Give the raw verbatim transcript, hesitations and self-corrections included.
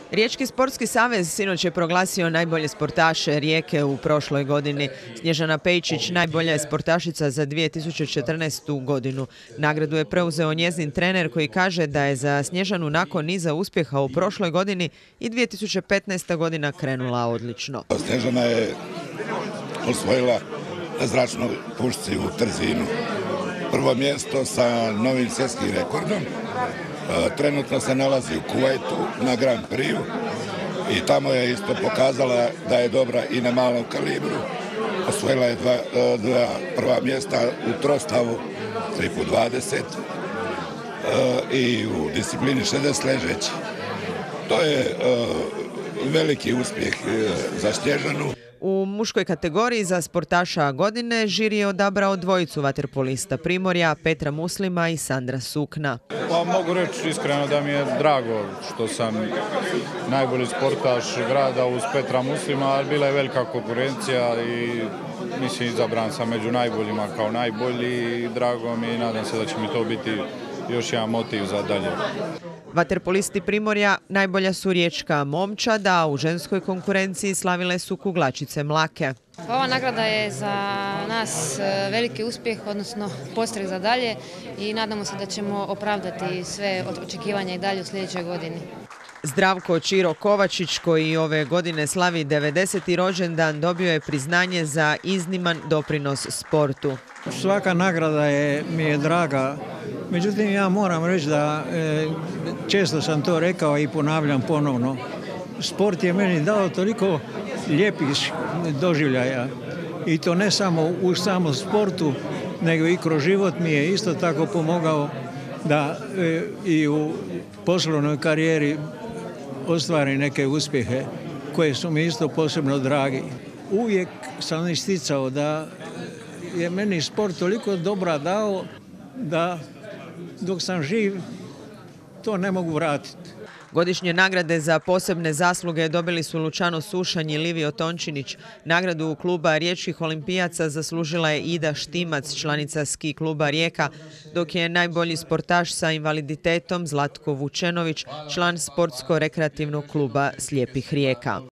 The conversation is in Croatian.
Riječki sportski savez sinoć je proglasio najbolje sportaše Rijeke u prošloj godini. Snježana Pejčić najbolja je sportašica za dvije tisuće četrnaestu. godinu. Nagradu je preuzeo njezin trener koji kaže da je za Snježanu nakon niza uspjeha u prošloj godini i dvije tisuće petnaesta. godina krenula odlično. Snježana je osvojila na zračnoj pušci u Trzinu prvo mjesto sa novim svjetskim rekordom. Trenutno se nalazi u Kuvajtu na Grand Prixu i tamo je isto pokazala da je dobra i na malom kalibru. Osvojila je dva, dva prva mjesta u trostavu tri puta dvadeset i u disciplini šezdeset ležeći. To je veliki uspjeh za Snježanu. U muškoj kategoriji za sportaša godine žiri je odabrao dvojicu vaterpolista Primorja, Petra Muslima i Sandra Sukna. Pa mogu reći iskreno da mi je drago što sam najbolji sportaš grada uz Petra Muslima, ali bila je velika konkurencija i mislim izabran sam među najboljima kao najbolji i drago mi i nadam se da će mi to biti još jedan motiv za dalje. Vaterpolisti Primorja najbolja su riječka momčad, a u ženskoj konkurenciji slavile su kuglačice Mlake. Ova nagrada je za nas veliki uspjeh, odnosno podstrek za dalje i nadamo se da ćemo opravdati sve očekivanja i dalje u sljedećoj godini. Zdravko Čiro Kovačić, koji ove godine slavi devedeseti rođendan, dobio je priznanje za izniman doprinos sportu. Svaka nagrada je, mi je draga, međutim ja moram reći da e, često sam to rekao i ponavljam ponovno. Sport je meni dao toliko lijepih doživljaja i to ne samo u samom sportu, nego i kroz život mi je isto tako pomogao da e, i u poslovnoj karijeri ostvari neke uspjehe koje su mi isto posebno dragi. Uvijek sam isticao da je meni sport toliko dobra dao da dok sam živ to ne mogu vratiti. Godišnje nagrade za posebne zasluge dobili su Lučano Sušanj i Livio Tončinić. Nagradu kluba riječkih olimpijaca zaslužila je Ida Štimac, članica ski kluba Rijeka, dok je najbolji sportaš sa invaliditetom Zlatko Vučenović, član sportsko-rekreativnog kluba Slijepih Rijeka.